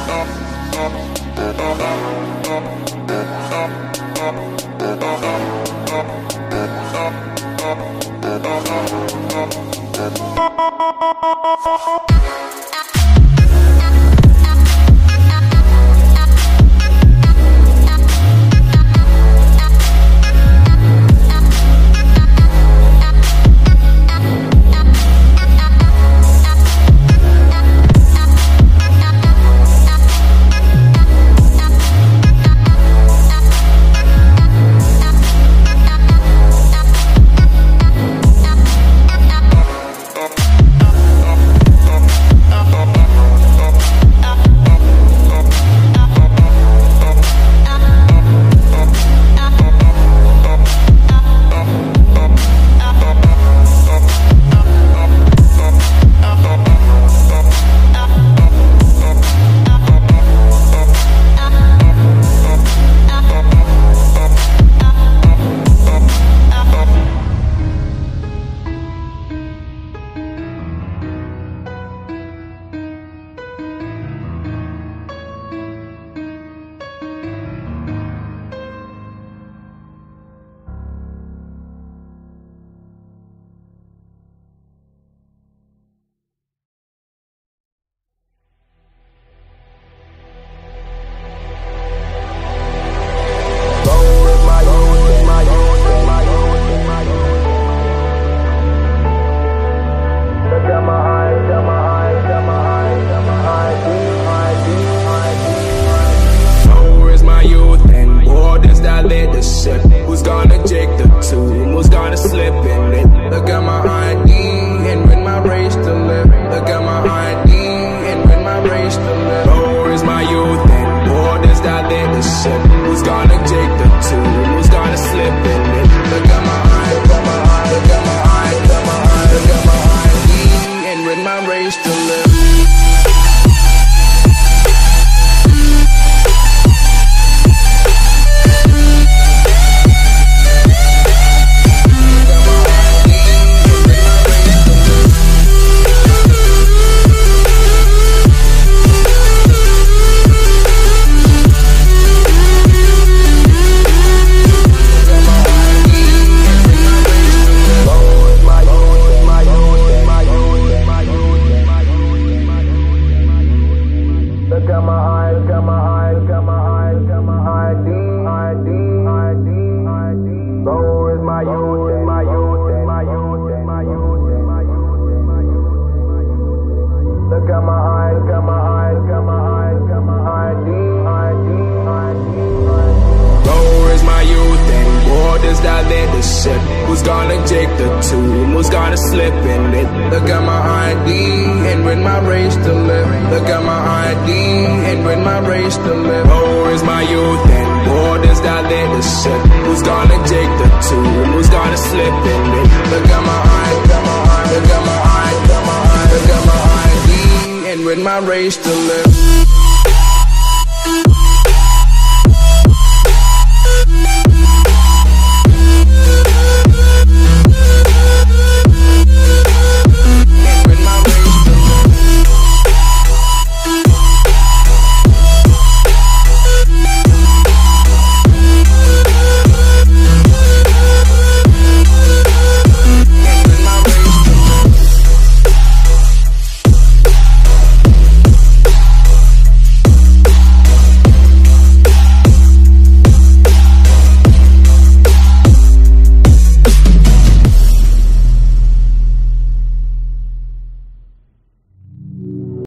Who's gonna take the tomb? Who's gonna slip in it? Look at my ID and win my race to live. Look at my ID and win my race to live. Oh, is my youth and borders that leadership? Who's gonna take the tomb? Who's gonna slip in it? Look at my ID, look at my ID, look at my ID, look at my ID, look at my ID and win my race to live. Who's gonna take the tomb? Who's gonna slip in it? Look at my ID and win my race to live. Look at my ID and win my race to live. Oh, is my youth and borders that leadership? Who's gonna take the tomb? Who's gonna slip in it? Look at my ID, look at my ID, look at my ID, look at my ID and win my race to live.